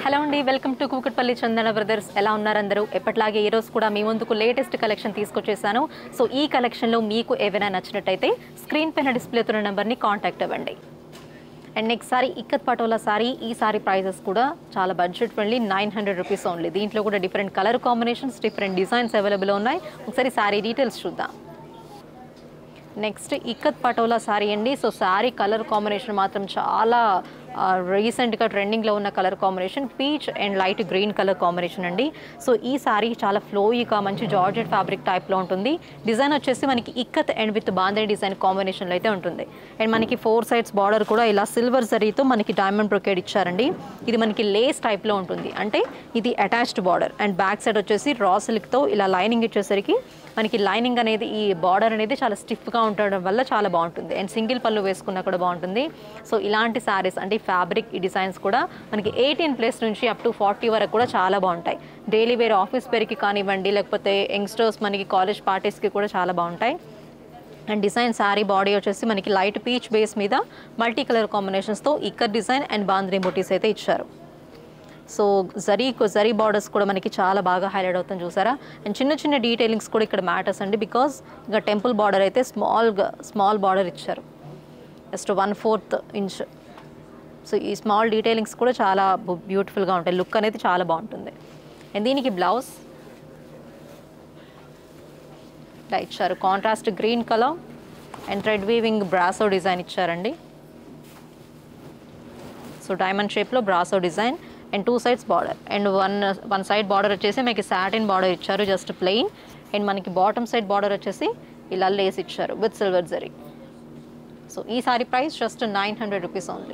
Hello అండి, welcome to Kukatpally Chandana brothers. ఎలా ఉన్నారు అందరూ? ఎప్పటిలాగే ఈ రోజు కూడా మీ ముందుకు లేటెస్ట్ కలెక్షన్ తీసుకొచ్చేసాను. సో ఈ కలెక్షన్లో మీకు ఏవైనా నచ్చినట్టయితే స్క్రీన్ పైన డిస్ప్లే అవుతున్న నెంబర్ని కాంటాక్ట్ అవ్వండి. And next sari ikkat patola sari. ఈ సారీ ప్రైజెస్ కూడా చాలా బడ్జెట్ ఫ్రెండ్లీ, 900 రూపీస్ ఓన్లీ. దీంట్లో కూడా different colour combinations, different designs available ఉన్నాయి. ఒకసారి సారీ డీటెయిల్స్ చూద్దాం. నెక్స్ట్ ఇక్కత్ పటోలా సారీ అండి. సో సారీ కలర్ కాంబినేషన్ మాత్రం చాలా రీసెంట్గా ట్రెండింగ్లో ఉన్న colour combination, peach and light green colour combination అండి. సో ఈ సారీ చాలా ఫ్లోయిగా మంచి జార్జెట్ ఫ్యాబ్రిక్ టైప్లో ఉంటుంది. డిజైన్ వచ్చేసి మనకి ఇక్కత్ అండ్ విత్ బాందే డిజైన్ కాంబినేషన్లో అయితే ఉంటుంది. అండ్ మనకి 4 సైడ్స్ బార్డర్ కూడా ఇలా సిల్వర్ జరీతో మనకి డైమండ్ బ్రొకేడ్ ఇచ్చారండి. ఇది మనకి లేస్ టైప్లో ఉంటుంది, అంటే ఇది attached border. And back side వచ్చేసి రా సిల్క్తో ఇలా లైనింగ్ ఇచ్చేసరికి మనకి లైనింగ్ అనేది, ఈ బార్డర్ అనేది చాలా స్టిఫ్గా ఉండడం వల్ల చాలా బాగుంటుంది. అండ్ సింగిల్ పళ్ళు వేసుకున్నా కూడా బాగుంటుంది. సో ఇలాంటి శారీస్ అంటే ఫ్యాబ్రిక్, ఈ డిజైన్స్ కూడా మనకి 18+ నుంచి అప్ టు 40 వరకు కూడా చాలా బాగుంటాయి. డైలీ వేర్ ఆఫీస్ వేర్కి కానివ్వండి, లేకపోతే యంగ్స్టర్స్ మనకి కాలేజ్ పార్టీస్కి కూడా చాలా బాగుంటాయి. అండ్ డిజైన్ శారీ బాడీ వచ్చేసి మనకి లైట్ పీచ్ బేస్ మీద మల్టీ కలర్ కాంబినేషన్స్తో ఇక్కత్ డిజైన్ అండ్ బాంద్రీ బూటీస్ అయితే ఇచ్చారు. సో జరీ బార్డర్స్ కూడా మనకి చాలా బాగా హైలైట్ అవుతుంది, చూసారా. అండ్ చిన్న చిన్న డీటెయిలింగ్స్ కూడా ఇక్కడ మ్యాటర్స్ అండి, బికాజ్ ఇంకా టెంపుల్ బార్డర్ అయితే స్మాల్ బార్డర్ ఇచ్చారు, జస్ట్ 1/4 ఇంచ్. సో ఈ స్మాల్ డీటెయిలింగ్స్ కూడా చాలా బ్యూటిఫుల్గా ఉంటాయి, లుక్ అనేది చాలా బాగుంటుంది. అండ్ దీనికి బ్లౌజ్ ఇలా ఇచ్చారు, contrast green colour and thread weaving brasso design ఇచ్చారండి. సో డైమండ్ షేప్లో brasso design and 2 sides border. And one side border వచ్చేసి మనకి సాటిన్ బార్డర్ ఇచ్చారు, జస్ట్ ప్లెయిన్. అండ్ మనకి బాటమ్ సైడ్ బార్డర్ వచ్చేసి ఇలా లేస్ ఇచ్చారు విత్ సిల్వర్ జరీ. సో ఈ sari price just 900 rupees only.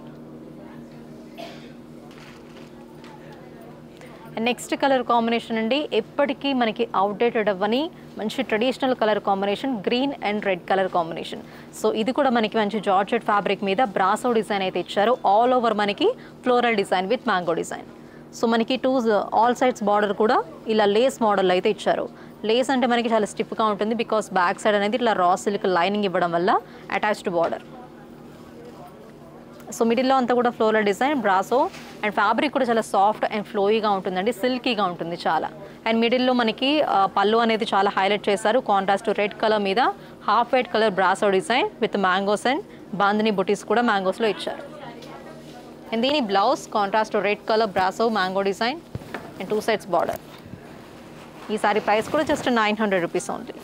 Next colour combination అండి, ఎప్పటికీ మనకి అవుట్డేటెడ్ అవ్వని మంచి traditional colour combination, green and red colour combination. So ఇది కూడా మనకి మంచి జార్జెట్ ఫ్యాబ్రిక్ మీద బ్రాసో డిజైన్ అయితే ఇచ్చారు. ఆల్ ఓవర్ మనకి floral design with mango design. So మనకి ఆల్ సైడ్స్ బార్డర్ కూడా ఇలా లేస్ మోడల్ అయితే ఇచ్చారు. లేస్ అంటే మనకి చాలా స్టిఫ్గా ఉంటుంది, బికాస్ బ్యాక్ సైడ్ అనేది ఇట్లా రా సిల్క్ లైనింగ్ ఇవ్వడం వల్ల అటాచ్డ్ బార్డర్. సో మిడిల్లో అంతా కూడా floral design, brasso. And fabric కూడా చాలా సాఫ్ట్ అండ్ ఫ్లోయిగా ఉంటుందండి, సిల్కీగా ఉంటుంది చాలా. అండ్ మిడిల్లో మనకి పళ్ళు అనేది చాలా హైలైట్ చేశారు, కాంట్రాస్ట్ రెడ్ కలర్ మీద half white colour brasso design with mangoes and bandhani బుటీస్ కూడా మ్యాంగోస్లో ఇచ్చారు. అండ్ దీని blouse contrast red colour brasso mango design and 2 sides border. ఈ సారీ ప్రైస్ కూడా just 900 rupees only.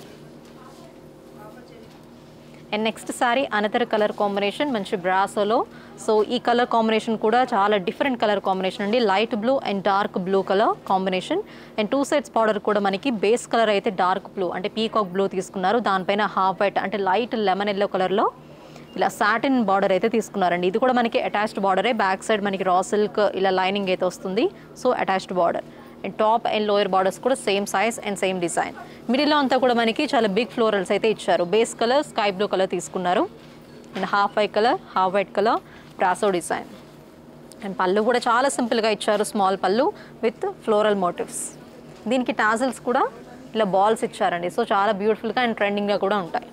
And next sari another colour combination, మంచి బ్రాసోలో. సో ఈ కలర్ కాంబినేషన్ కూడా చాలా డిఫరెంట్ కలర్ కాంబినేషన్ అండి, light blue and dark blue colour combination. And 2 sides border కూడా మనకి బేస్ కలర్ అయితే డార్క్ బ్లూ అంటే పీకాక్ బ్లూ తీసుకున్నారు, దానిపైన హాఫ్ వైట్ అంటే లైట్ లెమన్ ఎల్లో కలర్లో ఇలా సాటిన్ బార్డర్ అయితే తీసుకున్నారండి. ఇది కూడా మనకి అటాచ్డ్ బార్డరే, బ్యాక్ సైడ్ మనకి రా సిల్క్ ఇలా లైనింగ్ అయితే వస్తుంది. So attached border. And top and lower borders కూడా same size and same design. మిడిల్లో అంతా కూడా మనకి చాలా బిగ్ ఫ్లోరల్స్ అయితే ఇచ్చారు. Base colour sky blue colour తీసుకున్నారు. And half white colour, half white colour brasso design. And pallu కూడా చాలా సింపుల్గా ఇచ్చారు, small pallu with floral motifs. దీనికి టాజిల్స్ కూడా ఇలా బాల్స్ ఇచ్చారండి. సో చాలా బ్యూటిఫుల్గా అండ్ ట్రెండింగ్గా కూడా ఉంటాయి.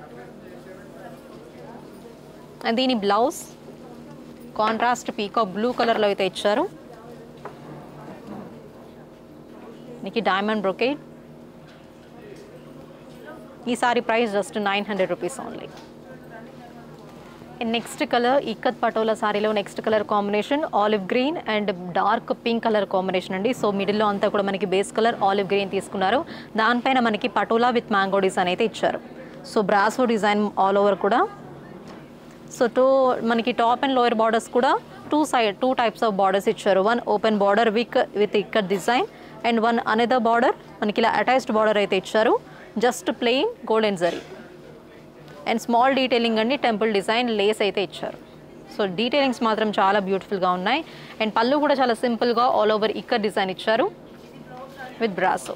అండ్ దీని బ్లౌజ్ కాంట్రాస్ట్ పీకాక్ బ్లూ కలర్లో అయితే ఇచ్చారు. మీకు డైమండ్ బ్రొకేడ్. ఈ sari price just 900 rupees only. Next colour ikat patola సారీలో next colour combination olive green and dark pink colour combination అండి. సో మిడిల్లో అంతా కూడా మనకి బేస్ కలర్ ఆలివ్ గ్రీన్ తీసుకున్నారు, దానిపైన మనకి పటోలా విత్ మ్యాంగో డిజైన్ అయితే ఇచ్చారు. So brasso design all over కూడా. సో మనకి టాప్ అండ్ లోయర్ బార్డర్స్ కూడా 2 టైప్స్ ఆఫ్ బార్డర్స్ ఇచ్చారు. One open border with ikat design and one another border మనకి ఇలా అటాచ్డ్ బార్డర్ అయితే ఇచ్చారు, just plain golden zari. And small detailing అండి, టెంపుల్ డిజైన్ లేస్ అయితే ఇచ్చారు. సో డీటెయిలింగ్స్ మాత్రం చాలా బ్యూటిఫుల్గా ఉన్నాయి. అండ్ పళ్ళు కూడా చాలా సింపుల్గా ఆల్ ఓవర్ ఇక్కత్ డిజైన్ ఇచ్చారు with brasso.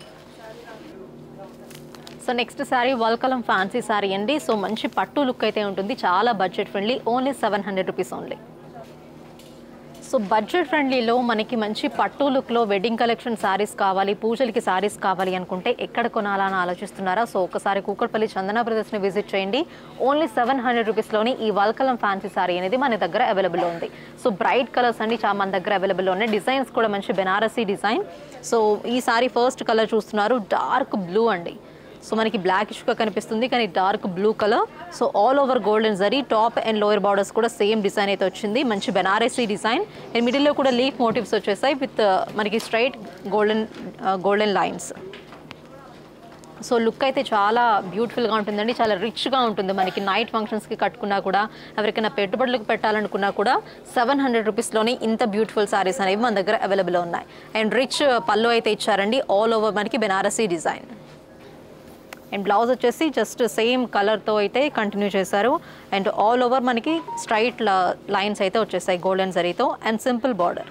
So next sari Valkalam fancy sari అండి. సో మంచి పట్టు లుక్ అయితే ఉంటుంది, చాలా budget friendly, only 700 rupees only. So budget ఫ్రెండ్లీలో మనకి మంచి పట్టు లుక్లో వెడ్డింగ్ కలెక్షన్ శారీస్ కావాలి, పూజలకి శారీస్ కావాలి అనుకుంటే ఎక్కడ కొనాలని ఆలోచిస్తున్నారా? సో ఒకసారి కూకట్పల్లి చందన బ్రదర్స్ని విజిట్ చేయండి. ఓన్లీ 700 రూపీస్లోని ఈ వల్కలం ఫ్యాన్సీ శారీ అనేది మన దగ్గర అవైలబుల్ ఉంది. సో బ్రైట్ కలర్స్ అండి చాలా మన దగ్గర అవైలబుల్ ఉన్నాయి. డిజైన్స్ కూడా మంచి బెనారసీ డిజైన్. సో ఈ శారీ ఫస్ట్ కలర్ చూస్తున్నారు, డార్క్ బ్లూ అండి. సో మనకి బ్లాక్ ఇష్గా కనిపిస్తుంది కానీ dark blue colour. So all over golden zari, top and lower borders కూడా సేమ్ డిజైన్ అయితే వచ్చింది. మంచి బెనారసీ డిజైన్ అండ్ మిడిల్లో కూడా లీఫ్ మోటివ్స్ వచ్చేసాయి విత్ మనకి straight golden lines. So look అయితే చాలా బ్యూటిఫుల్గా ఉంటుందండి, చాలా రిచ్గా ఉంటుంది. మనకి నైట్ ఫంక్షన్స్కి కట్టుకున్నా కూడా, ఎవరికైనా పెట్టుబడులకు పెట్టాలనుకున్నా కూడా 700 రూపీస్లోనే ఇంత బ్యూటిఫుల్ శారీస్ అనేవి మన దగ్గర అవైలబుల్ ఉన్నాయి. అండ్ రిచ్ పళ్ళు అయితే ఇచ్చారండి, ఆల్ ఓవర్ మనకి బెనారసీ డిజైన్. అండ్ బ్లౌజ్ వచ్చేసి జస్ట్ సేమ్ కలర్తో అయితే కంటిన్యూ చేశారు. అండ్ ఆల్ ఓవర్ మనకి స్ట్రైట్ లైన్స్ అయితే వచ్చేసాయి గోల్డెన్ జరీతో అండ్ సింపుల్ బార్డర్.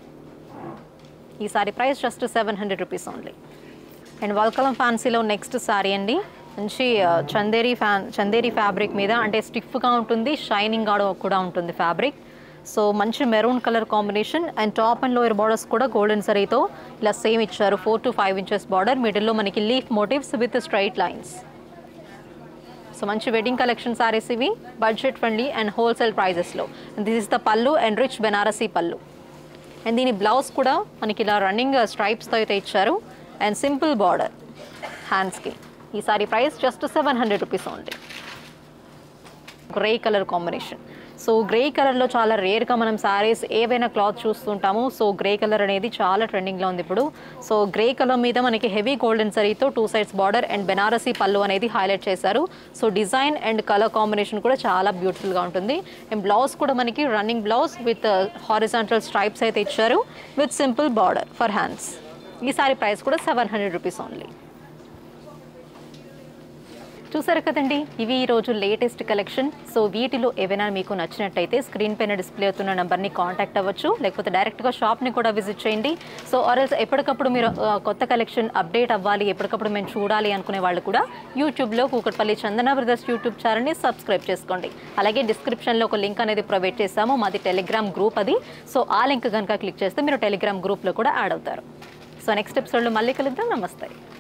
ఈ sari price just 700 rupees only. And Valkalam ఫ్యాన్సీలో నెక్స్ట్ సారీ అండి, మంచి చందేరి ఫ్యాబ్రిక్ మీద, అంటే స్టిఫ్గా ఉంటుంది, షైనింగ్ కూడా ఉంటుంది ఫ్యాబ్రిక్. సో మంచి maroon colour combination and top and lower borders కూడా గోల్డెన్ జరీతో ఇలా సేమ్ ఇచ్చారు. 4 to 5 ఇంచెస్ బార్డర్, మిడిల్లో మనకి leaf motifs with straight lines. So మంచి వెడ్డింగ్ కలెక్షన్ సారీస్ ఇవి, బడ్జెట్ ఫ్రెండ్లీ అండ్ హోల్సేల్ ప్రైజెస్లో. This is the pallu and rich Banarasi pallu. And దీని బ్లౌజ్ కూడా మనకి ఇలా రన్నింగ్ స్ట్రైప్స్తో అయితే ఇచ్చారు అండ్ సింపుల్ బార్డర్ హ్యాండ్స్కి. ఈ sari price just 700 rupees only. Grey colour combination. So grey కలర్లో చాలా రేర్గా మనం శారీస్ ఏవైనా క్లాత్ చూస్తుంటాము. సో గ్రే కలర్ అనేది చాలా ట్రెండింగ్లో ఉంది ఇప్పుడు. సో గ్రే కలర్ మీద మనకి హెవీ గోల్డెన్ జరీతో 2 sides బార్డర్ అండ్ బెనారసీ పళ్ళు అనేది హైలైట్ చేశారు. So design and colour combination కూడా చాలా బ్యూటిఫుల్గా ఉంటుంది. అండ్ బ్లౌజ్ కూడా మనకి running blouse with horizontal stripes అయితే ఇచ్చారు with simple border for hands. ఈ సారీ ప్రైస్ కూడా 700 రూపీస్ ఓన్లీ. చూసారు కదండి, ఇవి ఈరోజు లేటెస్ట్ కలెక్షన్. సో వీటిలో ఏవైనా మీకు నచ్చినట్టయితే స్క్రీన్ పైన డిస్ప్లే అవుతున్న నెంబర్ని కాంటాక్ట్ అవ్వచ్చు, లేకపోతే డైరెక్ట్గా షాప్ని కూడా విజిట్ చేయండి. సో ఆర్ఎల్స్ ఎప్పటికప్పుడు మీరు కొత్త కలెక్షన్ అప్డేట్ అవ్వాలి, ఎప్పటికప్పుడు మేము చూడాలి అనుకునే వాళ్ళు కూడా యూట్యూబ్లో కూకట్పల్లి చందన బ్రదర్స్ యూట్యూబ్ ఛానల్ని సబ్స్క్రైబ్ చేసుకోండి. అలాగే డిస్క్రిప్షన్లో ఒక లింక్ అనేది ప్రొవైడ్ చేస్తాము, మాది టెలిగ్రామ్ గ్రూప్ అది. సో ఆ లింక్ కనుక క్లిక్ చేస్తే మీరు టెలిగ్రామ్ గ్రూప్లో కూడా యాడ్ అవుతారు. సో నెక్స్ట్ ఎపిసోడ్లో మళ్ళీ కలుద్దాం. నమస్తే.